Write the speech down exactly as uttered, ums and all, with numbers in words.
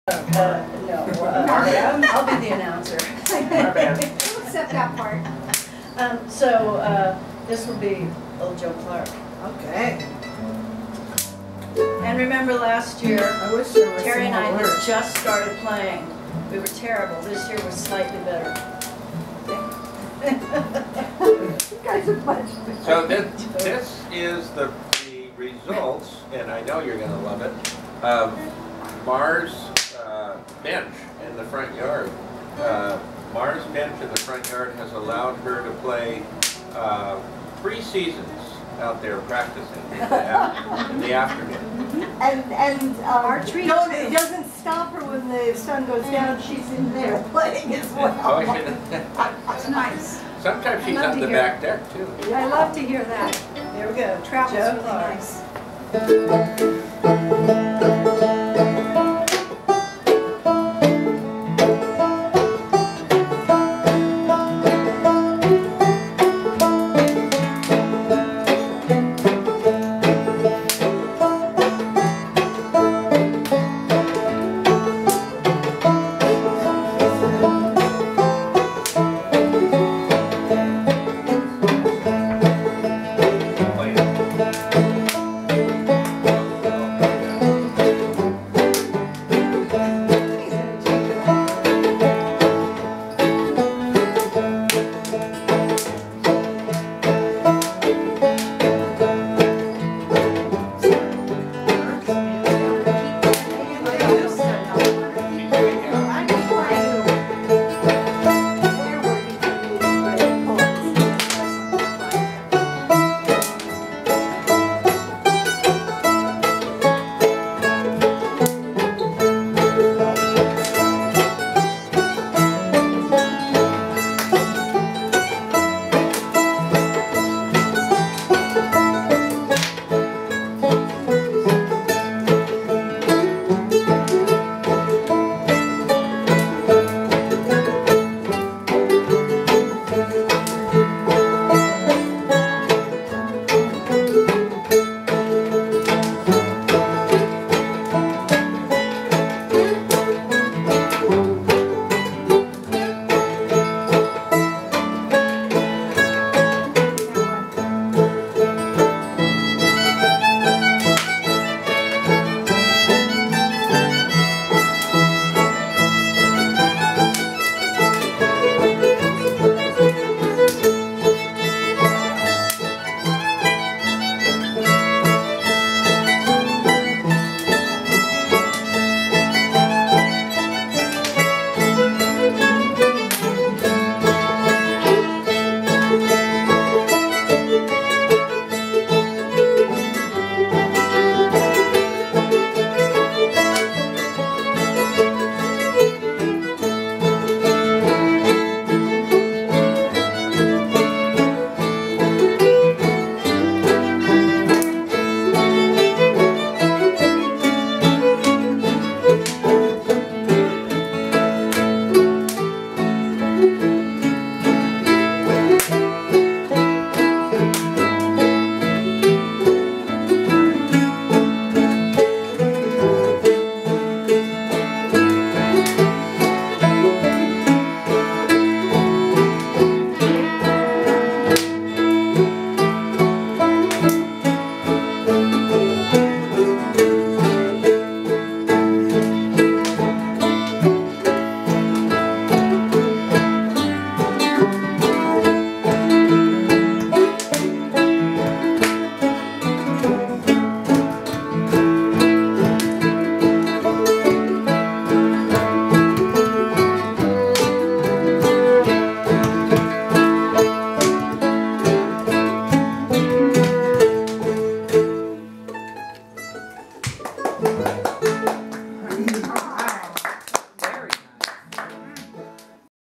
Uh, no, uh, I'll be the announcer. Our bad. We'll accept that part. Um, so uh, this will be Old Joe Clark. Okay. And remember last year, I wish there was Terry some and I more had words. just started playing. We were terrible. This year was slightly better. You guys are much. So this, this is the, the results, and I know you're going to love it, of Mars uh, bench in the front yard. Uh, Mars bench in the front yard has allowed her to play uh, three seasons out there practicing in the, af in the afternoon. And, and uh, Our treat no, too. it doesn't stop her when the sun goes down. She's in there playing as well. Oh, she- It's nice. Sometimes she's I love on to the hear back deck too. I love to hear that. There we go. Travel's Joe really Clark. nice.